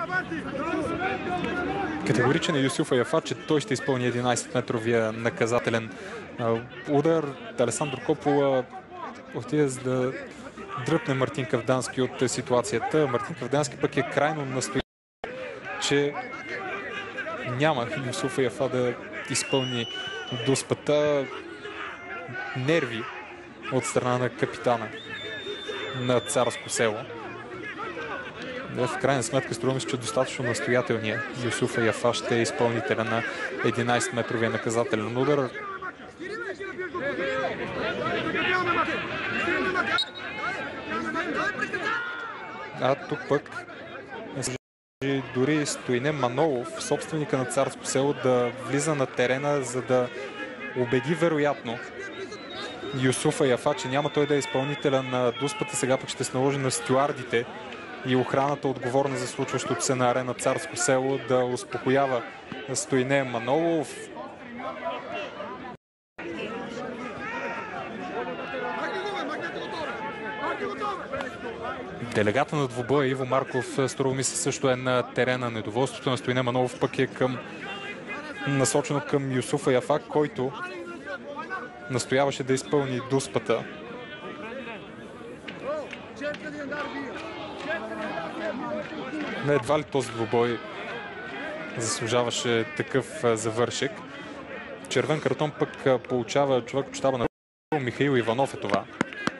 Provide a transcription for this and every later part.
Категоричен е Юсуф Аяфа, че той ще изпълни 11-метровия наказателен удар. Алесандро Копола отиде за да дръпне Мартин Кавдански от ситуацията. Мартин Кавдански пък е крайно настоящ, че няма Юсуф Аяфа да изпълни дуспата. Нерви от страна на капитана на Царско село. В крайна сметка струва ми се, че достатъчно настоятелният Юсуф Аяфа ще е изпълнителя на 11-метровия наказателен удар. А тук пък дори Стоине Манолов, собственика на Царско село, да влиза на терена, за да убеди вероятно Юсуф Аяфа, че няма той да е изпълнителя на дуспата. Сега пък ще се наложи на стюардите и охраната, отговорна за случващото се на арена Царско село, да успокоява Стоине Манолов. Делегата на двубоя Иво Марков, струва ми се, също е на терена. Недоволството на Стоине Манолов пък е насочено към Юсуф Аяфа, който настояваше да изпълни дуспата. Не, едва ли този двубой заслужаваше такъв завършек. Червен картон пък получава човек от щаба на Михаил Иванов е това.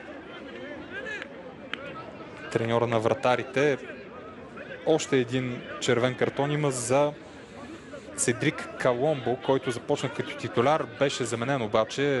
Треньора на вратарите. Още един червен картон има за Седрик Каломбо, който започна като титуляр, беше заменен обаче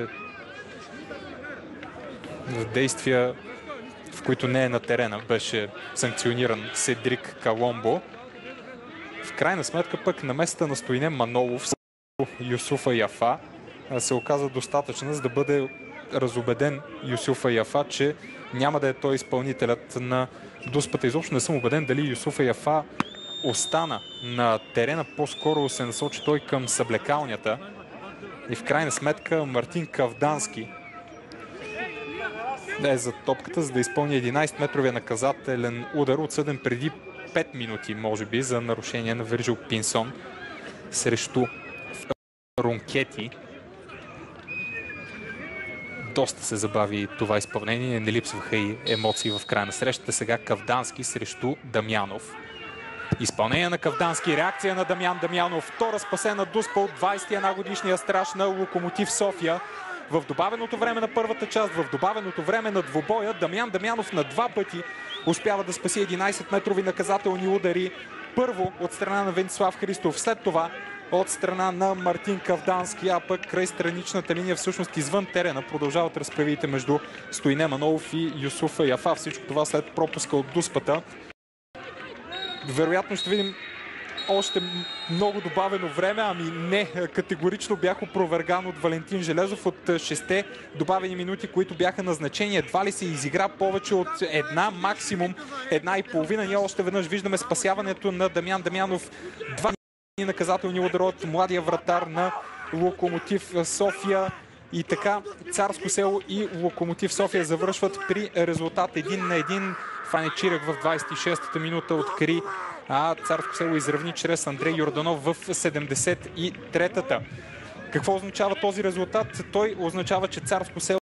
в действия, в които не е на терена. Беше санкциониран Седрик Каломбо. В крайна сметка пък на местата на Стоине Манолов Юсуф Аяфа се оказа достатъчна, за да бъде разубеден Юсуф Аяфа, че няма да е той изпълнителят на дуспата. Изобщо не съм убеден дали Юсуф Аяфа остана на терена, по-скоро се насочи той към съблекалнята. И в крайна сметка Мартин Кавдански е за топката, за да изпълни 11-метровия наказателен удар, отсъден преди 5 минути, може би, за нарушение на Вирджил Пинсон срещу Рункети. Доста се забави това изпълнение, не липсваха и емоции в края на срещата. Сега Кавдански срещу Дамянов. Изпълнение на Кавдански, реакция на Дамян Дамянов. Втора спасена дуспа от 21-годишния страж на Локомотив София. В добавеното време на първата част, в добавеното време на двубоя, Дамян Дамянов на 2 пъти успява да спаси 11-метрови наказателни удари. Първо от страна на Венцислав Христов, след това от страна на Мартин Кавдански, а пък край страничната линия, всъщност извън терена, продължават разправите между Стоине Манолов и Юсуф Аяфа. Всичко това след пропуска от дуспата. Вероятно ще видим още много добавено време, ами не, категорично бях опроверган от Валентин Железов. От 6 добавени минути, които бяха назначени, едва ли се изигра повече от една, максимум 1,5. Ние още веднъж виждаме спасяването на Дамян Дамянов. 2 наказателни удара от младия вратар на Локомотив София. И така Царско село и Локомотив София завършват при резултат 1-1. Фани Чирек в 26-та минута откри, а Царско село изравни чрез Андрей Йорданов в 73-та. Какво означава този резултат? Той означава, че Царско село